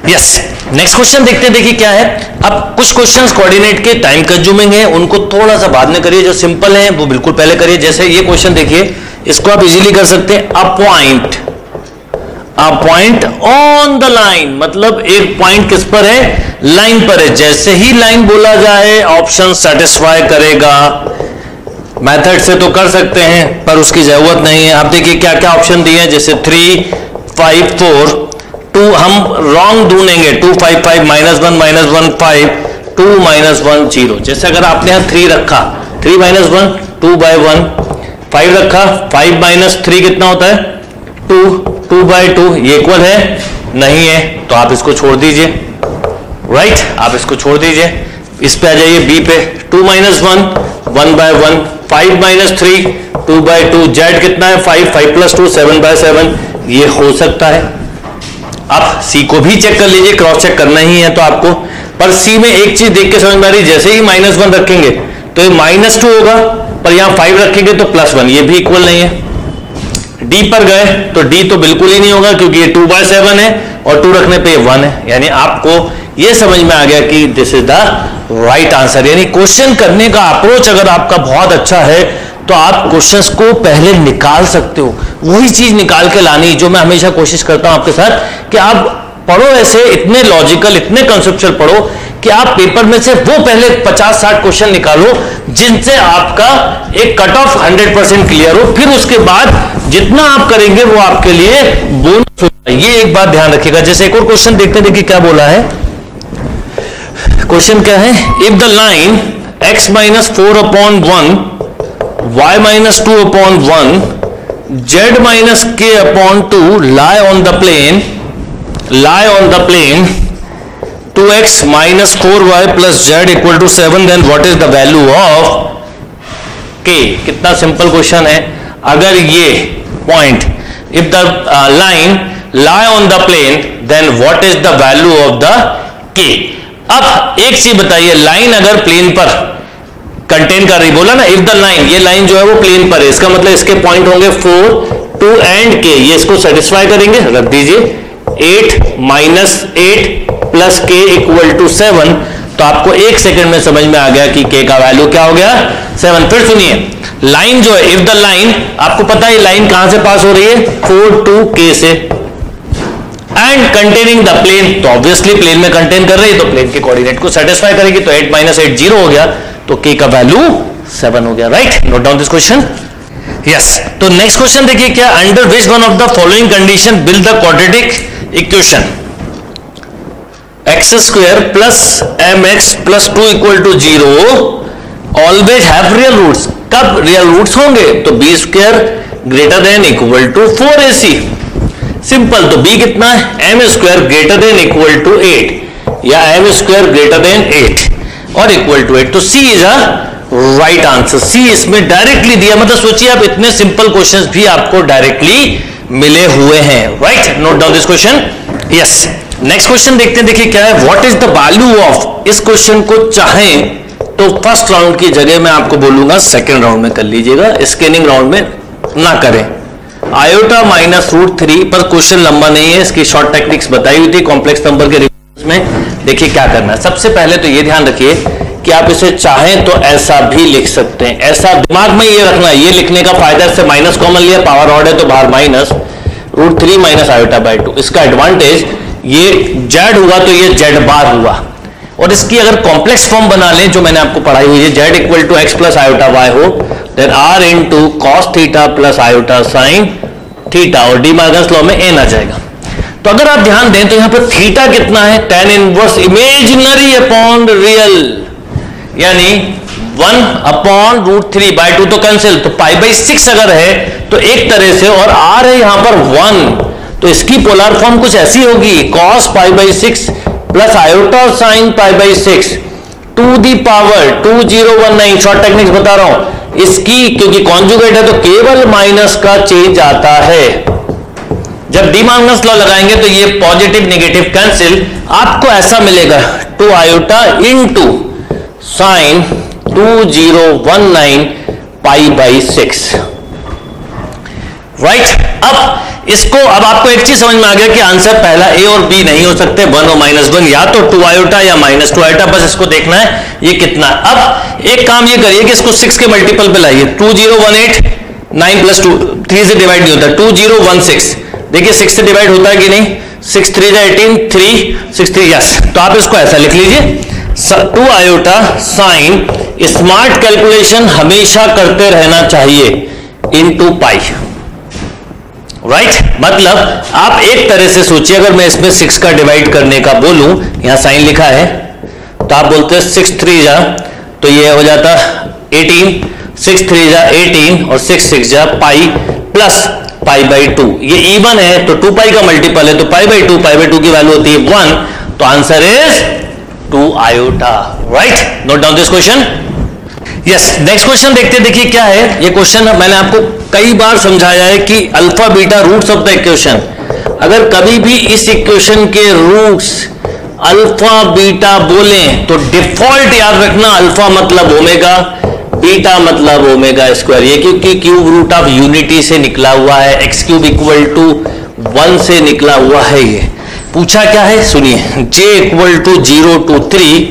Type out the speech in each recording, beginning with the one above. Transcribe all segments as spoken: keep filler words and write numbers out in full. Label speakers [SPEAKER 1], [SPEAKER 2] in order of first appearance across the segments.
[SPEAKER 1] Yes, next question देखते हैं। देखिए क्या है, अब कुछ क्वेश्चंस कोऑर्डिनेट के टाइम कंज्यूमिंग है, उनको थोड़ा सा बाद में करिए, जो सिंपल है वो बिल्कुल पहले करिए। जैसे ये क्वेश्चन देखिए, इसको आप इजीली कर सकते हैं। A point a point on the line, मतलब एक पॉइंट किस पर है, लाइन पर है। जैसे ही लाइन बोला जाए ऑप्शन सेटिस्फाई करेगा। मेथड से तो कर सकते हैं पर उसकी जरूरत नहीं है। आप देखिए क्या क्या ऑप्शन दिए हैं, जैसे थ्री फाइव फोर टू, हम रॉन्ग ढूंढेंगे, two five five minus one minus one five two minus one zero. जैसे अगर आपने यहां थ्री रखा, three minus one two by one, five रखा, फाइव माइनस थ्री कितना होता है, टू, टू बाय टू, ये इक्वल है नहीं है, तो आप इसको छोड़ दीजिए। Right right? आप इसको छोड़ दीजिए। इस पे आ जाइए बी पे, two minus one, one by one, five minus three, two by two, Z कितना है five, five plus two, seven by seven, ये हो सकता है। आप सी को भी चेक कर लीजिए, क्रॉस चेक करना ही है तो आपको। पर सी में एक चीज देख के समझ में आ रही, जैसे ही माइनस वन रखेंगे तो ये माइनस टू होगा, पर यहां फाइव रखेंगे तो प्लस वन, ये भी इक्वल नहीं है। डी पर गए तो डी तो बिल्कुल ही नहीं होगा क्योंकि ये टू बाय सेवन है और टू रखने पे ये वन है। यानी आपको ये समझ में आ गया कि this is the right answer. यानी क्वेश्चन करने का अप्रोच अगर आपका बहुत अच्छा है तो आप क्वेश्चंस को पहले निकाल सकते हो। वही चीज निकाल के लानी जो मैं हमेशा कोशिश करता हूं आपके साथ, कि आप पढ़ो ऐसे, इतने लॉजिकल, इतने कंसेप्चुअल पढ़ो कि आप पेपर में से वो पहले पचास साठ क्वेश्चन निकालो जिनसे आपका एक cut off hundred percent clear हो। फिर उसके बाद जितना आप करेंगे वो आपके लिए बोनस होगा। ये एक बात ध्यान रखिएगा। जैसे एक और क्वेश्चन देखते देखिए क्या बोला है। क्वेश्चन क्या है, if the line x minus four upon one, y minus two upon one, z minus k upon two lie on the plane, lie on the plane two x minus four y plus z equal to seven, then what is the value of k? कितना simple question है। अगर ये point, if the uh, line lie on the plane, then what is the value of the k? अब एक चीज बताइए, line अगर plane पर कंटेन कर रही, बोला ना इफ द लाइन, ये लाइन जो है वो प्लेन पर है, इसका मतलब इसके पॉइंट होंगे फोर, टू एंड के, ये इसको सेटिस्फाई करेंगे। रख दीजिए, eight minus eight plus k equal to seven, तो आपको एक सेकंड में समझ में आ गया कि के का वैल्यू क्या हो गया, सेवन। फिर सुनिए, लाइन जो है, इफ द लाइन, आपको पता है लाइन कहां से पास हो रही है, फोर टू के से, एंड कंटेनिंग द प्लेन, तो ऑब्वियसली प्लेन में कंटेन कर रही है तो प्लेन के कोऑर्डिनेट को सेटिस्फाई करेगी, तो एट माइनस एट जीरो हो गया, तो के का वैल्यू सेवन हो गया। Right, note down this question. Yes, तो नेक्स्ट क्वेश्चन देखिए क्या, under which one of the following condition will the quadratic equation x square plus m x plus two equal to zero always have real roots? कब real roots होंगे, तो b square greater than equal to four a c. Simple, तो b कितना है, m square greater than equal to eight, या m square greater then eight और equal to eight, तो c is a right answer. c इसमें directly दिया, मतलब सोचिए आप, इतने सिंपल क्वेश्चंस भी आपको डायरेक्टली मिले हुए हैं। Right, note down this question. Yes, next question देखते हैं। देखिए क्या है, what is the value of, इस क्वेश्चन को चाहें तो फर्स्ट राउंड की जगह मैं आपको बोलूंगा सेकेंड राउंड में कर लीजिएगा, स्कैनिंग राउंड में ना करें। आयोटा माइनस रूट थ्री, पर क्वेश्चन लंबा नहीं है, इसकी शॉर्ट टेक्निक्स बताई हुई थी कॉम्प्लेक्स नंबर के रिविजन में। देखिए क्या करना है, सबसे पहले तो ये ध्यान रखिए कि आप इसे चाहें तो ऐसा भी लिख सकते हैं। ऐसा दिमाग में ये रखना, ये लिखने का फायदा, इससे माइनस कॉमन लिया, पावर ऑड है तो बाहर minus root three minus iota by two. इसका एडवांटेज, ये जेड हुआ तो ये जेड बार हुआ, और इसकी अगर कॉम्प्लेक्स फॉर्म बना लें जो मैंने आपको पढ़ाई हुई है, z equal to x plus iota y हो, then r into cos theta plus iota sine theta, और डी मार्गन्स लॉ में एन आ जाएगा। तो अगर आप ध्यान दें तो यहां पर थीटा कितना है, tan inverse imaginary upon real, यानी one upon root three by two, तो कैंसिल, तो पाई बाई सिक्स अगर है तो एक तरह से, और आर है यहां पर वन, तो इसकी पोलर फॉर्म कुछ ऐसी होगी, cos pi by six plus iota sine pi by six to the power two zero one nine. Short techniques बता रहा हूं इसकी, क्योंकि कॉन्जुगेट है तो केवल माइनस का चेंज आता है। जब डी माइनस लॉ लगाएंगे तो ये पॉजिटिव नेगेटिव कैंसिल, आपको ऐसा मिलेगा two iota into sine two zero one nine pi by six. Right. अब इसको, अब आपको एक चीज समझ में आ गया कि आंसर पहला ए और बी नहीं हो सकते, वन और माइनस वन, या तो टू आयोटा या माइनस टू आयोटा, बस इसको देखना है ये कितना। अब एक काम ये करिए कि इसको सिक्स के मल्टीपल पे लाइए, two zero one eight, nine plus two, three से डिवाइड नहीं होता, टू जीरो वन सिक्स, देखिए सिक्स से डिवाइड होता है कि नहीं, सिक्स थ्री जा eighteen, three six three, yes. तो आप इसको ऐसा लिख लीजिए, two iota sine, smart calculation हमेशा करते रहना चाहिए, इनटू पाई, राइट right? मतलब आप एक तरह से सोचिए, अगर मैं इसमें सिक्स का डिवाइड करने का बोलूं, यहां साइन लिखा है, तो आप बोलते हैं सिक्स थ्री जा, तो ये हो जाता एटीन, सिक्स थ्री जा एटीन और सिक्स सिक्स जा pi plus pi by two, ये इवन है तो टू पाई का मल्टीपल है, तो pi by two, pi by two की वैल्यू होती है वन, तो answer is two iota, right. Note down this question. Yes, next question देखते, देखिए क्या है ये क्वेश्चन। मैंने आपको कई बार समझाया है कि alpha beta roots of the equation, अगर कभी भी इस इक्वेशन के रूट्स अल्फा बीटा बोलें तो डिफॉल्ट याद रखना, अल्फा मतलब ओमेगा, बीटा मतलब ओमेगा स्क्वायर, ये क्योंकि क्यूब रूट ऑफ यूनिटी से निकला हुआ है, x cube equal to one से निकला हुआ है। ये पूछा क्या है सुनिए, j equal to zero two three,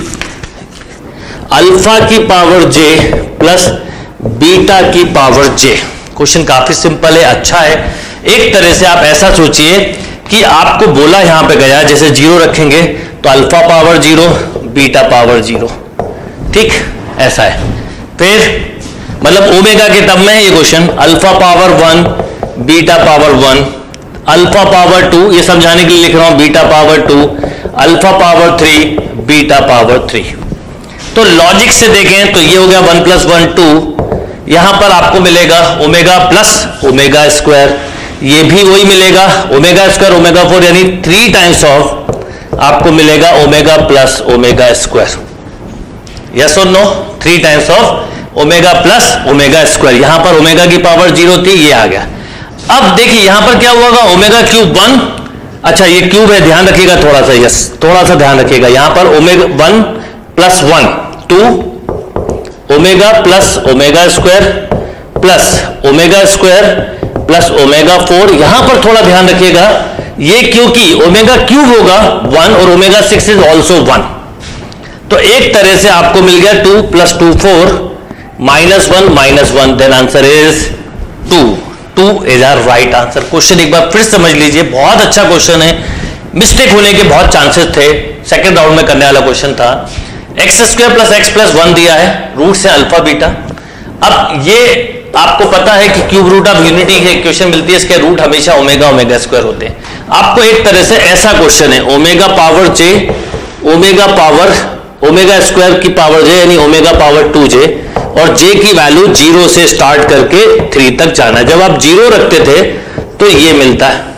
[SPEAKER 1] alpha की पावर j प्लस बीटा की पावर j। क्वेश्चन काफी सिंपल है, अच्छा है। एक तरह से आप ऐसा सोचिए कि आपको बोला यहां पे गया, जैसे जीरो रखेंगे तो alpha power zero, beta power zero, ठीक ऐसा है। फिर मतलब ओमेगा के टर्म में है ये question, alpha power one, beta power one, alpha power two, ये समझाने के लिए लिख रहा हूं, beta power two, alpha power three, beta power three. तो लॉजिक से देखें तो ये हो गया वन प्लस वन टू, यहां पर आपको मिलेगा ओमेगा प्लस ओमेगा स्क्वायर, ये भी वही मिलेगा ओमेगा स्क्वायर ओमेगा फोर, यानी थ्री टाइम्स ऑफ आपको मिलेगा omega plus omega square, yes और no, three times of omega plus omega square. यहां पर ओमेगा की पावर जीरो थी, ये आ गया। अब देखिए यहां पर क्या हुआ, ओमेगा क्यूब वन, अच्छा ये क्यूब है, ध्यान रखिएगा थोड़ा सा, यस थोड़ा सा ध्यान रखिएगा, यहां पर omega one plus one two, omega plus omega square plus omega square plus omega four, यहां पर थोड़ा ध्यान रखिएगा, ये क्योंकि ओमेगा क्यूब होगा वन और omega six is also one, तो एक तरह से आपको मिल गया two plus two four, minus one minus one, then answer is two, two is our right answer. Question एक बार फिर समझ लीजिए, बहुत अच्छा क्वेश्चन है, मिस्टेक होने के बहुत चांसेस थे, सेकंड राउंड में करने वाला क्वेश्चन था। X square plus x plus one दिया है, रूट से अल्फा बीटा। अब ये आपको पता है कि क्यूब रूट ऑफ यूनिटी की इक्वेशन मिलती है, इसके रूट हमेशा ओमेगा ओमेगा स्क्वायर होते हैं। आपको एक तरह से ऐसा क्वेश्चन है, omega power j, omega power omega square की पावर जे यानी ओमेगा पावर टू जे, और जे की वैल्यू जीरो से स्टार्ट करके थ्री तक जाना है। जब आप जीरो रखते थे तो ये मिलता है,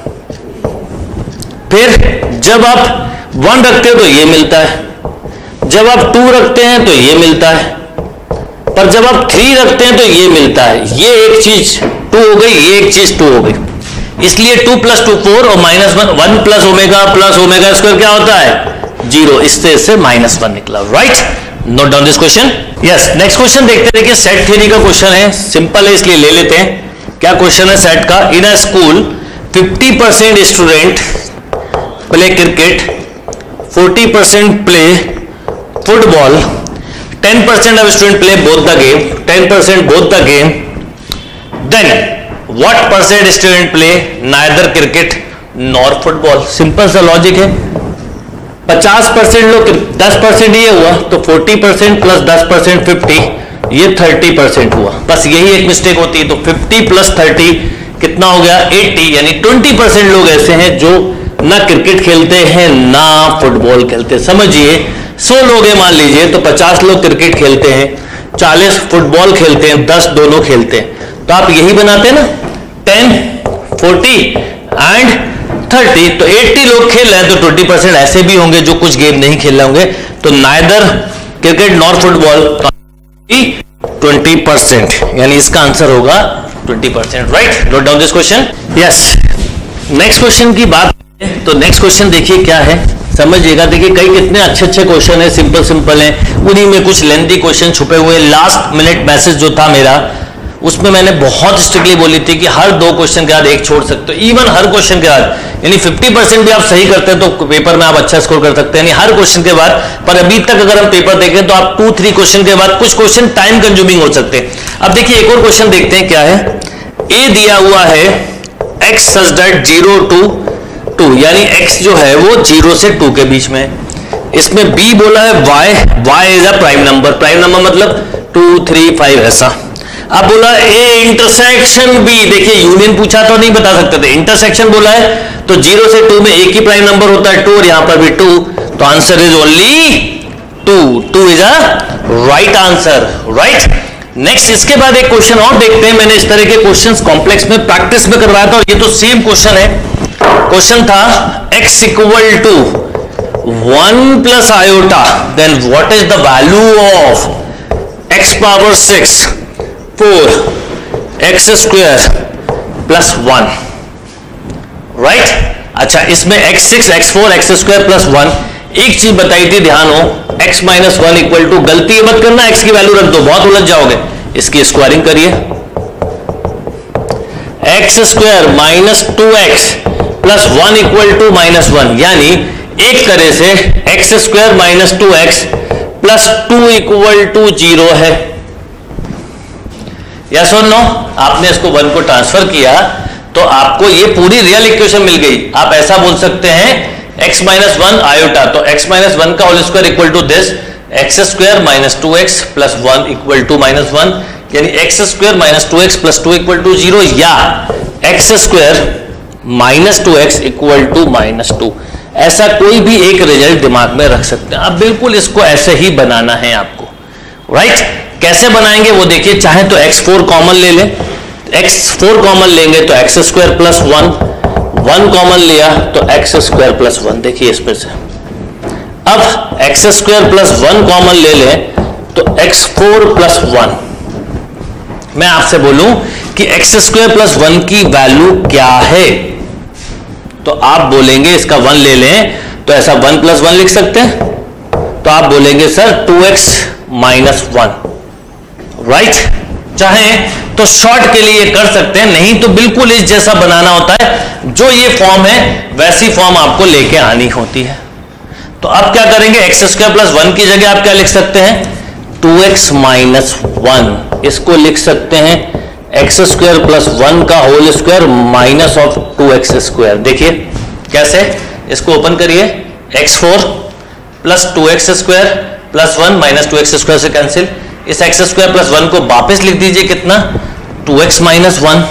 [SPEAKER 1] फिर जब आप वन रखते हो तो ये मिलता है, जब आप टू रखते हैं तो ये मिलता है, पर जब आप थ्री रखते हैं तो ये मिलता है। ये एक चीज टू हो गई, ये एक चीज टू हो गई, इसलिए टू प्लस टू फोर और minus one, one plus omega plus omega square क्या होता है जीरो, इससे इससे माइनस वन निकला, right. Note down this question. Yes, next question देखते हैं। सेट थ्योरी का क्वेश्चन है, सिंपल है इसलिए ले लेते हैं। क्या क्वेश्चन है सेट का, in a school fifty percent student play cricket, forty percent play football, ten percent of student play both the game, ten percent both the game, then what percent student play neither cricket nor football. Simple सा logic है, पचास percent लोग, दस percent ये हुआ तो forty percent plus दस percent fifty, ये थर्टी परसेंट हुआ, बस यही एक मिस्टेक होती है। तो फिफ्टी प्लस थर्टी कितना हो गया एटी, यानी ट्वेंटी परसेंट लोग ऐसे हैं जो ना क्रिकेट खेलते हैं ना फुटबॉल खेलते हैं। समझिए सौ लोग हैं मान लीजिए, तो पचास लोग क्रिकेट खेलते हैं, चालीस फुटबॉल खेलते हैं, दस दोनों खेलते हैं। तो आप यही बनाते हैं ना, टेन फोर्टी एंड थर्टी, तो अस्सी लोग खेल रहे हैं तो ट्वेंटी परसेंट ऐसे भी होंगे जो कुछ गेम नहीं खेल रहे होंगे। तो neither cricket nor football, twenty percent, यानी इसका आंसर होगा twenty percent, right. Note down this question. Yes, next question की बात, तो नेक्स्ट क्वेश्चन देखिए क्या है, समझिएगा। देखिए कई कितने अच्छे अच्छे क्वेश्चन है, सिंपल सिंपल है, उन्हीं में कुछ लेंथी क्वेश्चन छुपे हुए। लास्ट मिनट मैसेज जो था मेरा उसमें मैंने बहुत स्ट्रिक्टली बोली थी कि हर दो क्वेश्चन के बाद एक छोड़ सकते हो, इवन हर क्वेश्चन के बाद, यानी पचास परसेंट भी आप सही करते हैं तो पेपर में आप अच्छा स्कोर कर सकते हैं, यानी हर क्वेश्चन के बाद। पर अभी तक अगर हम पेपर देखें तो आप टू थ्री क्वेश्चन के बाद कुछ क्वेश्चन टाइम कंज्यूमिंग हो सकते हैं। अब देखिए एक और क्वेश्चन देखते हैं क्या है। ए दिया हुआ है x such that zero two two, यानी x जो है वो जीरो से टू के बीच में। इसमें b बोला है y, y is a prime number, prime number मतलब टू थ्री फाइव ऐसा। अब बोला ए इंटरसेक्शन बी, देखिए यूनियन पूछा तो नहीं बता सकते थे, इंटरसेक्शन बोला है तो जीरो से टू में एक ही प्राइम नंबर होता है टू, और यहां पर भी टू, तो answer is only two, two is a right answer, right. Next इसके बाद एक क्वेश्चन और देखते हैं। मैंने इस तरह के क्वेश्चंस कॉम्प्लेक्स में प्रैक्टिस में करवाया था, और ये तो सेम क्वेश्चन है। क्वेश्चन था x equal to one plus iota, then what is the value of x power six four x square plus one, right. अच्छा, इसमें x six x four x square plus one, एक चीज बताई थी, ध्यान हो, x minus one equal to, गलती मत करना x की वैल्यू रख दो, बहुत उलझ जाओगे। इसकी स्क्वायरिंग करिए, x square minus two x plus one equal to minus one, यानी एक तरह से x square minus two x plus two equal to zero है। यस और नो? आपने इसको वन को ट्रांसफर किया तो आपको ये पूरी रियल इक्वेशन मिल गई। आप ऐसा बोल सकते हैं x माइनस वन आयोटा, तो x माइनस वन का whole square equal to this x square minus two x plus one equal to minus one, यानी x square minus two x plus two equal to zero, या x square minus two x equal to minus two. ऐसा कोई भी एक result दिमाग में रख सकते हैं। अब बिल्कुल इसको ऐसे ही बनाना है आपको, राइट। कैसे बनाएंगे वो देखिए, चाहे तो एक्स फोर कॉमन ले लें, एक्स फोर कॉमन लेंगे तो x square plus one, one common लिया तो एक्स स्क्वायर प्लस वन। देखिए इसमें से अब x square plus one common ले लें तो एक्स फोर प्लस वन। मैं आपसे बोलूं कि एक्स स्क्वायर प्लस वन की वैल्यू क्या है, तो आप बोलेंगे इसका वन ले लें तो ऐसा वन प्लस वन लिख सकते हैं, तो आप बोलेंगे sir two x minus one, right. चाहे तो शॉर्ट के लिए कर सकते हैं, नहीं तो बिल्कुल इस जैसा बनाना होता है, जो ये फॉर्म है वैसी फॉर्म आपको लेके आनी होती है। तो अब क्या करेंगे, एक्स स्क्वायर प्लस वन की जगह आप क्या लिख सकते हैं, टू एक्स माइनस वन। इसको लिख सकते हैं एक्स स्क्वायर प्लस वन का whole square minus of two x square. देखिए कैसे, इसको ओपन करिए, x four plus two x square plus one minus two x square से कैंसिल, इस एक्स स्क्वायर प्लस वन को वापस लिख दीजिए, कितना, टू एक्स माइनस वन।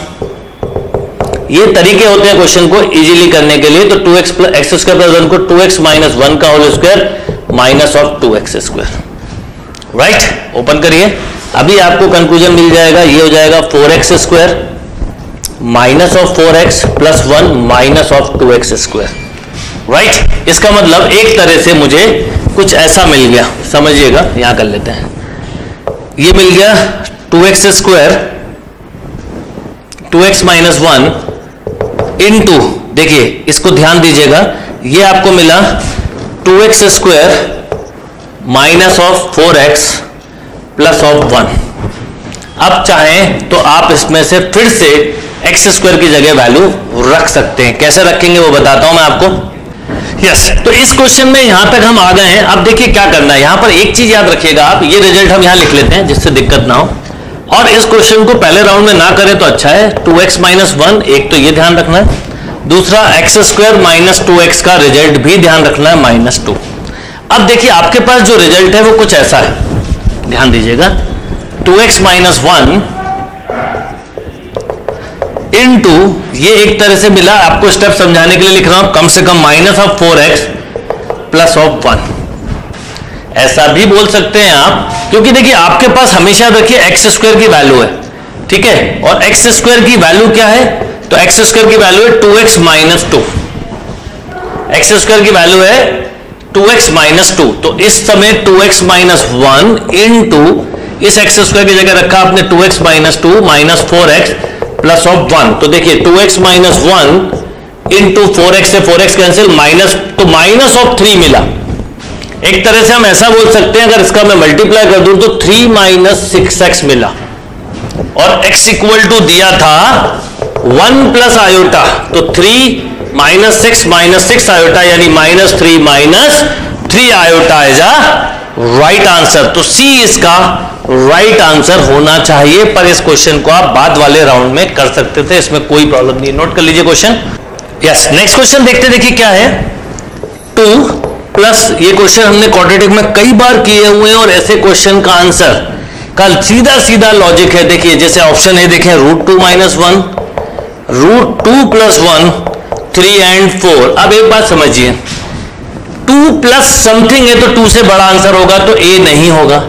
[SPEAKER 1] ये तरीके होते हैं क्वेश्चन को इजीली करने के लिए। तो two x plus x square plus one को टू एक्स माइनस वन का whole square minus of two x square, right. Open करिए, अभी आपको कंक्लूजन मिल जाएगा, ये हो जाएगा four x square minus of four x plus one minus of two x square, right. इसका मतलब एक तरह से मुझे कुछ ऐसा मिल गया, समझिएगा, यहां कर लेते हैं। ये मिल गया two x square two x minus one into, देखिए इसको ध्यान दीजिएगा, ये आपको मिला two x square minus of four x plus of one. अब चाहें तो आप इसमें से फिर से एक्स स्क्वायर की जगह वैल्यू रख सकते हैं, कैसे रखेंगे वो बताता हूं मैं आपको। यस yes, तो इस क्वेश्चन में यहां तक हम आ गए हैं। अब देखिए क्या करना है, यहां पर एक चीज याद रखिएगा आप, ये रिजल्ट हम यहां लिख लेते हैं जिससे दिक्कत ना हो, और इस क्वेश्चन को पहले राउंड में ना करें तो अच्छा है। टू एक्स माइनस वन, एक तो ये ध्यान रखना है, दूसरा x square minus two x का रिजल्ट भी ध्यान रखना है, माइनस टू। अब देखिए आपके पास जो रिजल्ट है वो कुछ ऐसा है, ध्यान दीजिएगा, two x minus one into, ये एक तरह से मिला, आपको स्टेप समझाने के लिए लिख रहा हूं, कम से कम minus of four x plus of one, ऐसा भी बोल सकते हैं आप, क्योंकि देखिए आपके पास हमेशा देखिए एक्स स्क्वायर की वैल्यू है, ठीक है, और एक्स स्क्वायर की वैल्यू क्या है, तो एक्स स्क्वायर की वैल्यू है two x minus two, x square की वैल्यू है टू एक्स माइनस टू, तो इस समय two x minus one into इस एक्स स्क्वायर की जगह रखा आपने two x minus two minus four x plus of one, तो देखिए two x minus one into four x से फोर एक्स कैंसिल, माइनस, तो माइनस ऑफ थ्री मिला। एक तरह से हम ऐसा बोल सकते हैं, अगर इसका मैं मल्टीप्लाई कर दूं तो थ्री माइनस सिक्स एक्स मिला, और x इक्वल टू दिया था वन प्लस आयोटा, तो three minus six minus six iota यानी minus three minus three iota is a right answer. तो सी इसका राइट right आंसर होना चाहिए, पर इस क्वेश्चन को आप बाद वाले राउंड में कर सकते थे, इसमें कोई प्रॉब्लम नहीं। नोट कर लीजिए क्वेश्चन। यस, नेक्स्ट क्वेश्चन देखते, देखिए क्या है। टू प्लस, ये क्वेश्चन हमने क्वाड्रेटिक में कई बार किए हुए हैं और ऐसे क्वेश्चन का आंसर का सीधा सीधा लॉजिक है। देखिए जैसे ऑप्शन है, देखें root two minus one, root two plus one, three and four. अब एक बात समझिए, टू प्लस समथिंग है तो टू से बड़ा आंसर होगा, तो ए नहीं होगा।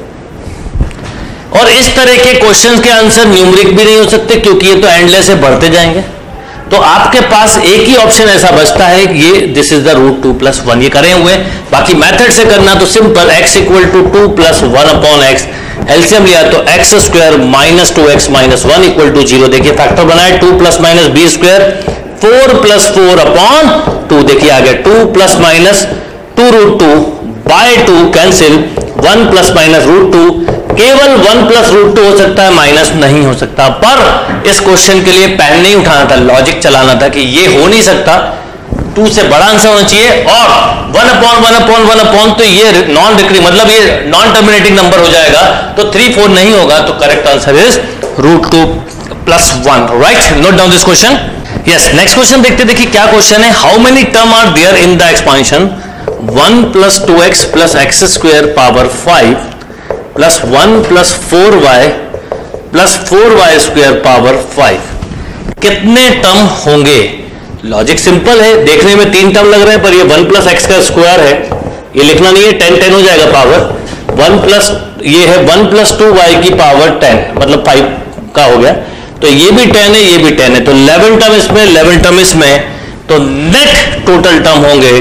[SPEAKER 1] और इस तरह के क्वेश्चंस के आंसर न्यूमेरिक भी नहीं हो सकते, क्योंकि ये तो एंडलेस से बढ़ते जाएंगे। तो आपके पास एक ही ऑप्शन ऐसा बचता है, ये this is the root two plus one, ये करे हुए। बाकी मेथड से करना तो simple, x equal to two plus one upon x, LCM लिया तो x square minus two x minus one equal to zero. देखिए फैक्टर बनाए, two plus minus b square, four plus four upon two. देखिए आ गया two plus minus two root two by two, cancel, one plus minus root two, केवल one plus root two हो सकता है, minus नहीं हो सकता। पर इस क्वेश्चन के लिए पेन नहीं उठाना था, लॉजिक चलाना था कि ये हो नहीं सकता, टू से बड़ा आंसर होना चाहिए। और one upon one upon one upon, तो ये नॉन रिकरिंग, मतलब ये नॉन टर्मिनेटिंग नंबर हो जाएगा, तो थ्री फोर नहीं होगा। तो correct answer is root two plus one. Right, note down this question. Yes, next question देखते, देखिए क्या क्वेश्चन है। How many term are there in the expansion one plus two x plus x square power five plus one plus four y plus four y square power five. कितने term होंगे? Logic simple है, देखने में तीन term लग रहे हैं, पर ये वन प्लस एक्स का स्क्वायर है, ये लिखना नहीं है, टेन टेन हो जाएगा पावर। वन प्लस ये है वन प्लस टू वाई की पावर टेन, मतलब फाइव का हो गया, तो ये भी टेन है, ये भी टेन है, तो इलेवन टर्म इसमें, इलेवन टर्म इसमें, तो नेट टोटल टर्म होंगे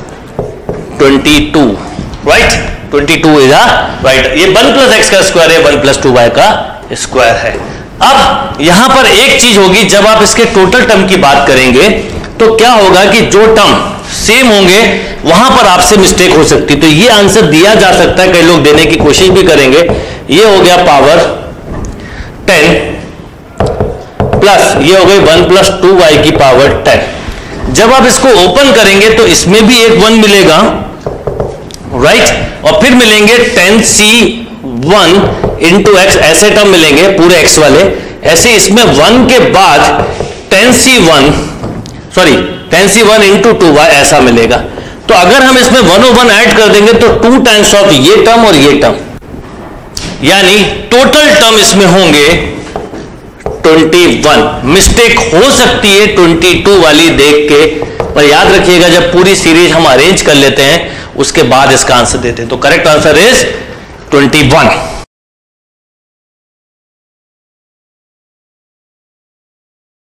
[SPEAKER 1] twenty two. Right, twenty two is right. ये वन प्लस एक्स का स्क्वायर है, वन प्लस टू वाई का स्क्वायर है। अब यहां पर एक चीज होगी, जब आप इसके टोटल टर्म की बात करेंगे तो क्या होगा कि जो टर्म सेम होंगे वहां पर आपसे मिस्टेक हो सकती है। तो ये आंसर दिया जा सकता है, कई लोग देने की कोशिश भी करेंगे। ये हो गया पावर टेन प्लस ये हो गई वन प्लस टू वाई की पावर टेन। जब आप इसको ओपन करेंगे तो इसमें भी एक वन मिलेगा, राइट, और फिर मिलेंगे ten C one into x, ऐसे टर्म मिलेंगे पूरे एक्स वाले। ऐसे इसमें वन के बाद ten C one sorry ten C one into two y ऐसा मिलेगा। तो अगर हम इसमें वन ओ वन ऐड कर देंगे तो टू टाइम्स ऑफ ये टर्म और ये टर्म, यानी टोटल टर्म इसमें होंगे ट्वेंटी वन। मिस्टेक हो सकती है ट्वेंटी टू वाली देख के, पर याद रखिएगा जब पूरी सीरीज हम अरेंज कर लेते हैं उसके बाद इसका आंसर देते हैं। तो correct answer is twenty one.